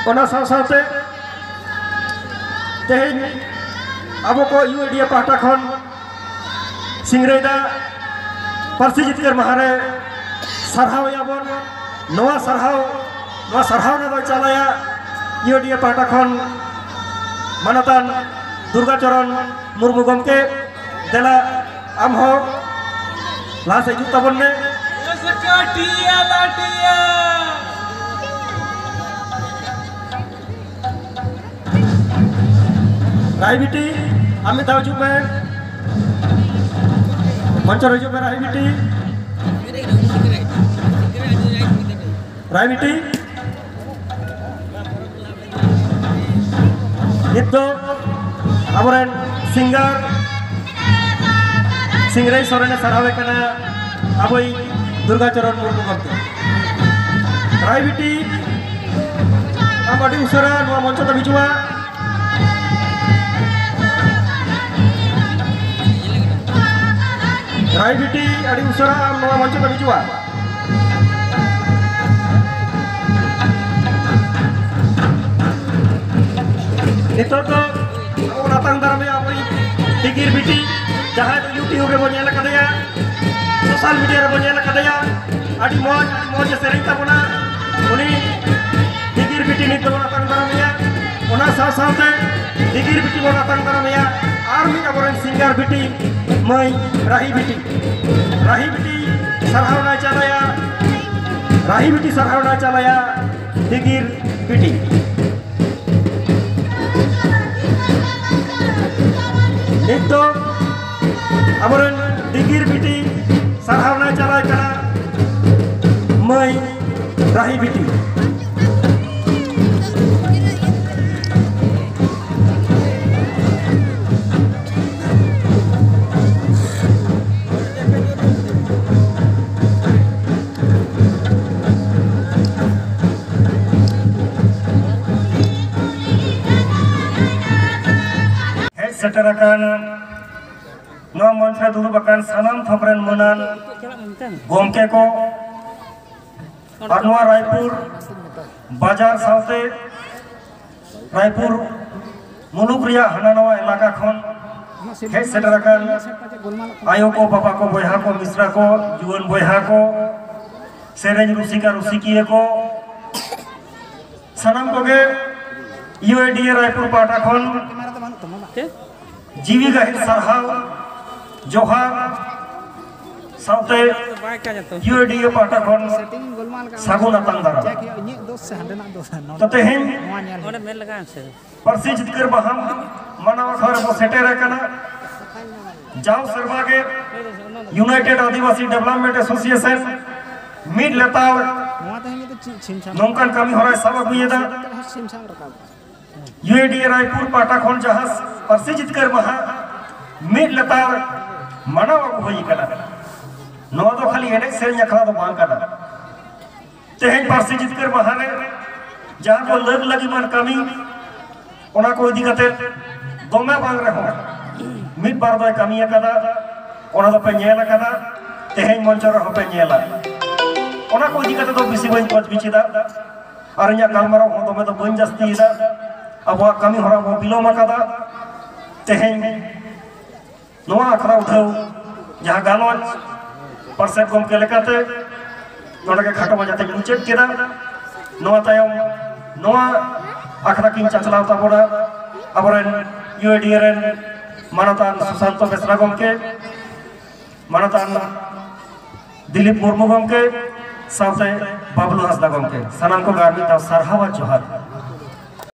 ओना साथ तेहन अब को यूएडिया पाटा खन सिंगरेदा पार्सी जितकर महारे सरहाव याबन नवा सरहाव ना चलाया यूएडिया पाटा खन मानतान दुर्गाचरण मुर्मू गमके देला आम हो लास हिजुग ताबन ने राय बिटी अमित हजू में मंचर हजू में राय बिटी नित आबरेन सिंगर सिंगरई सोरेन सरहावे कना अबई दुर्गाचरण मुर्मू गमके राय बिटी आम अडी उसरा नवा मंच तो बिजुआ राय बिटी अड़ी उसरा आम नवा मंच तो बिजुआ नितो तो नातांग दारा में आप दिगिर बिटी जहाँ यूट्यूब रे बोल कदया सोशल मीडिया रे बोल कदया अड़ी मौज सेरें ताबना उनी दिगिर बिटी नितो नातांग दारा में ओना साथ दिगिर बिटी बोल नातांग दारा में आर मी अबरेन सिंगर बिटी मई राही बिटी सरहावना चलाया दिगिर बिटी नितो अबरेन दिगिर बिटी सरहावना चलाय कना मई राही बिटी सेटराkan no मंच दुरुबाkan सानाम थपरेन मोनान गोमके को अनवा रायपुर बाजार साउते रायपुर मुलुक रिया हानानवा इलाका खन हे सेटराkan आयो को बाबा को बोयहा को मिश्रा को जुवन बोयहा को सेरेज रुसिका रुसिकिए को सानाम कोगे यूएडीए रायपुर पाटा खन जीवी गहिर सरहाव जोहार साउते यूएडीए पाटा खन सागुन आतांग दारा तो तेहेन पार्सी जितकर बहाम मानवा घर को सेटेर कना जाओ सरवागे यूनाइटेड आदिवासी डेवलपमेंट एसोसिएशन मिड लेताव नौकन कमी हो रहा है सब अगुएदा यूएडीए रायपुर पाटा खन जहां पार्सी जितकर महा मिड लेताव मानवा को होई कना नो तो खाली एने सेरें अखड़ा तो बांग कना तेहेन पार्सी जितकर महा ने जहां को लग लगी मन कमी ओना को इदी कते दोमे बांग रहो मिड बार दो कमी कदा ओना तो पे नेला कदा तेहेन मंचर हो पे नेला ओना को इदी कते तो बिसी बइन पच बिचिदा और इया कालमारो हो दोमे तो बइन जस्ती इदा अब कमी हरा वो बिलोम कदा तेहेन नोआ अखरा उठाओ जहां गालोच परसेट गम के लेकाते नोडे के खाटो मजाते मुचेत केदा नोआ तायम नोआ अखरा किन चचलाव ताबोडा अबरेन यूएडीए रेन मानतान सुशांत बेसरा गम के मानतान दिलीप मुर्मू गम के साथे बाबलू हासदा गम के सनाम को गार्मी ता सरहावा जोहार